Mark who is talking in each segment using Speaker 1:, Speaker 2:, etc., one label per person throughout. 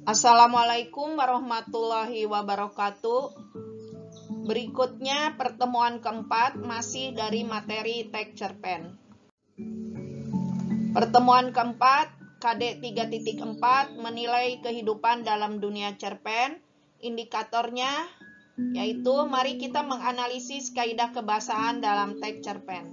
Speaker 1: Assalamualaikum warahmatullahi wabarakatuh. Berikutnya pertemuan keempat masih dari materi teks cerpen. Pertemuan keempat KD 3.4 menilai kehidupan dalam dunia cerpen. Indikatornya yaitu mari kita menganalisis kaidah kebahasaan dalam teks cerpen.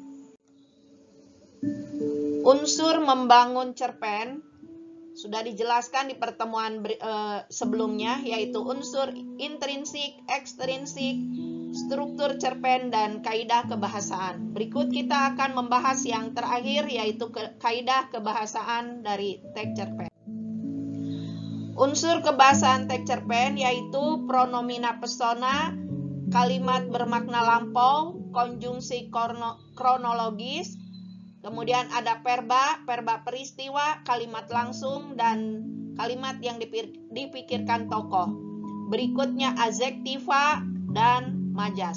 Speaker 1: Unsur membangun cerpen sudah dijelaskan di pertemuan sebelumnya, yaitu unsur intrinsik, ekstrinsik, struktur cerpen, dan kaidah kebahasaan. Berikut kita akan membahas yang terakhir, yaitu kaidah kebahasaan dari teks cerpen. Unsur kebahasaan teks cerpen yaitu pronomina persona, kalimat bermakna lampau, konjungsi kronologis, kemudian ada verba peristiwa, kalimat langsung, dan kalimat yang dipikirkan tokoh. Berikutnya adjektiva dan majas.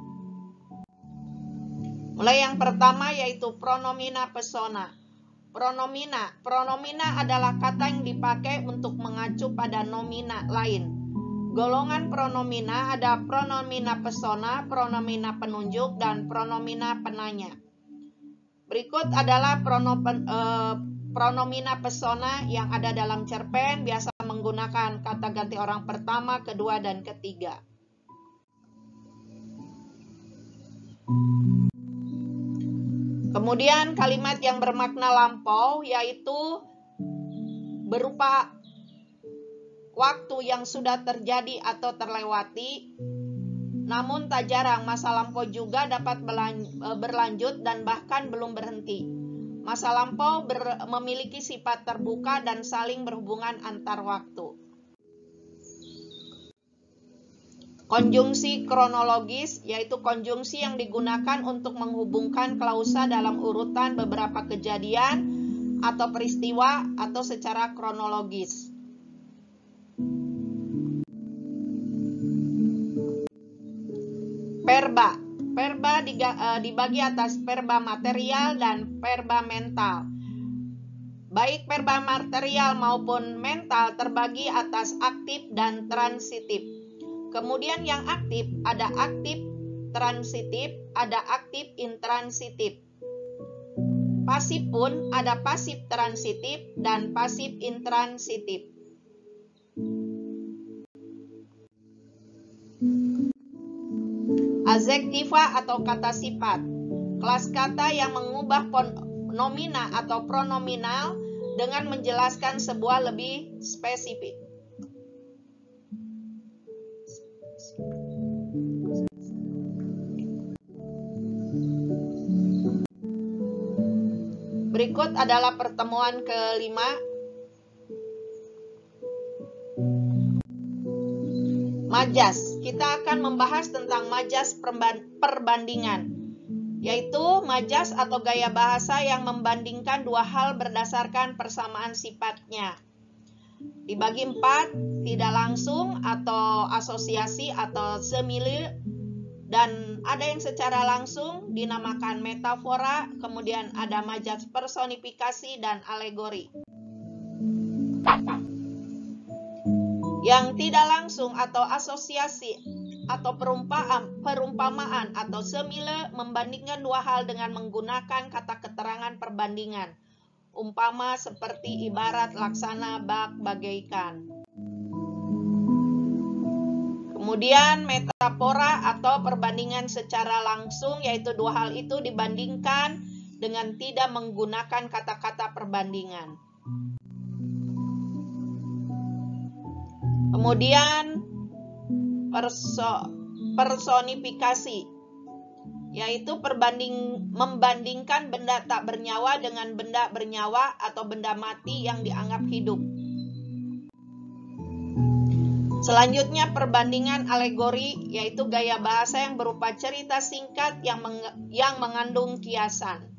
Speaker 1: Mulai yang pertama yaitu pronomina persona. Pronomina adalah kata yang dipakai untuk mengacu pada nomina lain. Golongan pronomina ada pronomina persona, pronomina penunjuk, dan pronomina penanya. Berikut adalah pronomina persona yang ada dalam cerpen, biasa menggunakan kata ganti orang pertama, kedua, dan ketiga. Kemudian kalimat yang bermakna lampau yaitu berupa waktu yang sudah terjadi atau terlewati. Namun tak jarang masa lampau juga dapat berlanjut dan bahkan belum berhenti. Masa lampau memiliki sifat terbuka dan saling berhubungan antar waktu. Konjungsi kronologis yaitu konjungsi yang digunakan untuk menghubungkan klausa dalam urutan beberapa kejadian atau peristiwa atau secara kronologis. Verba dibagi atas verba material dan verba mental. Baik verba material maupun mental terbagi atas aktif dan transitif. Kemudian yang aktif ada aktif transitif, ada aktif intransitif. Pasif pun ada pasif transitif dan pasif intransitif. Adjektiva atau kata sifat, kelas kata yang mengubah nomina atau pronominal dengan menjelaskan sebuah lebih spesifik. Berikut adalah pertemuan kelima. Majas. Kita akan membahas tentang majas perbandingan, yaitu majas atau gaya bahasa yang membandingkan dua hal berdasarkan persamaan sifatnya. Dibagi 4, tidak langsung atau asosiasi atau simile, dan ada yang secara langsung dinamakan metafora, kemudian ada majas personifikasi dan alegori. Yang tidak langsung atau asosiasi atau perumpamaan atau simile membandingkan dua hal dengan menggunakan kata keterangan perbandingan. Umpama seperti ibarat, laksana, bak, bagaikan. Kemudian metafora atau perbandingan secara langsung, yaitu dua hal itu dibandingkan dengan tidak menggunakan kata-kata perbandingan. Kemudian personifikasi, yaitu membandingkan benda tak bernyawa dengan benda bernyawa atau benda mati yang dianggap hidup. Selanjutnya perbandingan alegori, yaitu gaya bahasa yang berupa cerita singkat yang mengandung kiasan.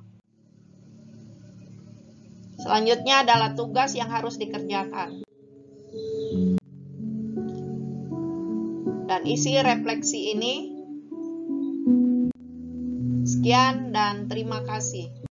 Speaker 1: Selanjutnya adalah tugas yang harus dikerjakan. Dan isi refleksi ini. Sekian dan terima kasih.